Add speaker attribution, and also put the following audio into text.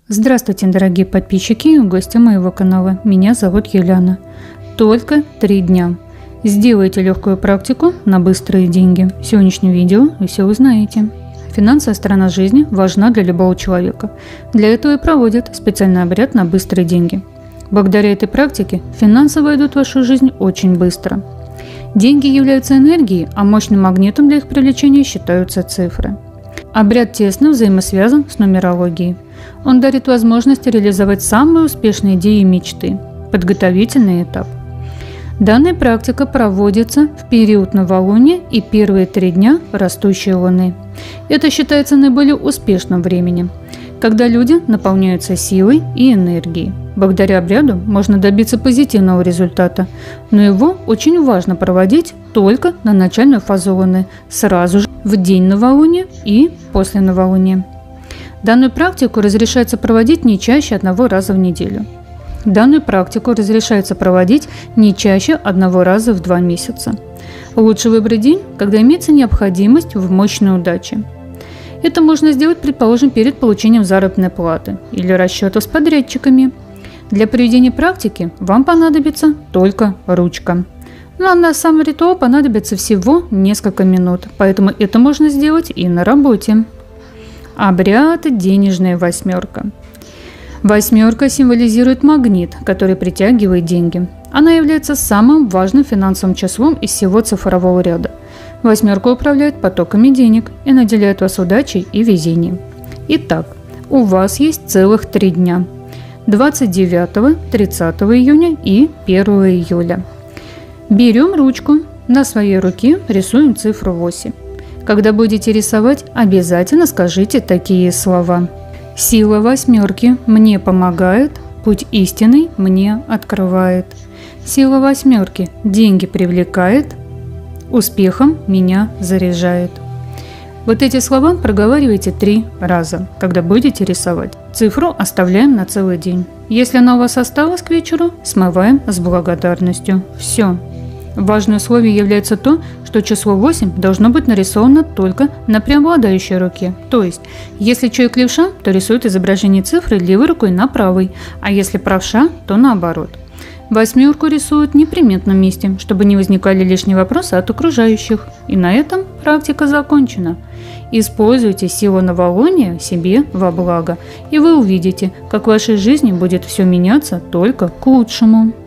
Speaker 1: Здравствуйте, дорогие подписчики и гости моего канала. Меня зовут Юлиана. Только 3 дня. Сделайте легкую практику на быстрые деньги. В сегодняшнем видео вы все узнаете. Финансовая сторона жизни важна для любого человека. Для этого и проводят специальный обряд на быстрые деньги. Благодаря этой практике финансы войдут в вашу жизнь очень быстро. Деньги являются энергией, а мощным магнитом для их привлечения считаются цифры. Обряд тесно взаимосвязан с нумерологией. Он дарит возможность реализовать самые успешные идеи и мечты. Подготовительный этап. Данная практика проводится в период новолуния и первые 3 дня растущей луны. Это считается наиболее успешным временем, когда люди наполняются силой и энергией. Благодаря обряду можно добиться позитивного результата, но его очень важно проводить только на начальную фазу луны, сразу же в день новолуния и после новолуния. Данную практику разрешается проводить не чаще 1 раза в неделю. Данную практику разрешается проводить не чаще 1 раза в 2 месяца. Лучше выбрать день, когда имеется необходимость в мощной удаче. Это можно сделать, предположим, перед получением заработной платы или расчетов с подрядчиками. Для проведения практики вам понадобится только ручка. Но на сам ритуал понадобится всего несколько минут, поэтому это можно сделать и на работе. Обряд «Денежная восьмерка». Восьмерка символизирует магнит, который притягивает деньги. Она является самым важным финансовым числом из всего цифрового ряда. Восьмерка управляет потоками денег и наделяет вас удачей и везением. Итак, у вас есть целых 3 дня – 29, 30 июня и 1 июля. Берем ручку, на своей руке рисуем цифру 8. Когда будете рисовать, обязательно скажите такие слова. Сила восьмерки мне помогает, путь истинный мне открывает. Сила восьмерки деньги привлекает, успехом меня заряжает. Вот эти слова проговаривайте 3 раза, когда будете рисовать. Цифру оставляем на целый день. Если она у вас осталась к вечеру, смываем с благодарностью. Все. Важным условием является то, что число 8 должно быть нарисовано только на преобладающей руке. То есть, если человек левша, то рисует изображение цифры левой рукой на правой, а если правша, то наоборот. Восьмерку рисуют в неприметном месте, чтобы не возникали лишние вопросы от окружающих. И на этом практика закончена. Используйте силу новолуния себе во благо, и вы увидите, как в вашей жизни будет все меняться только к лучшему.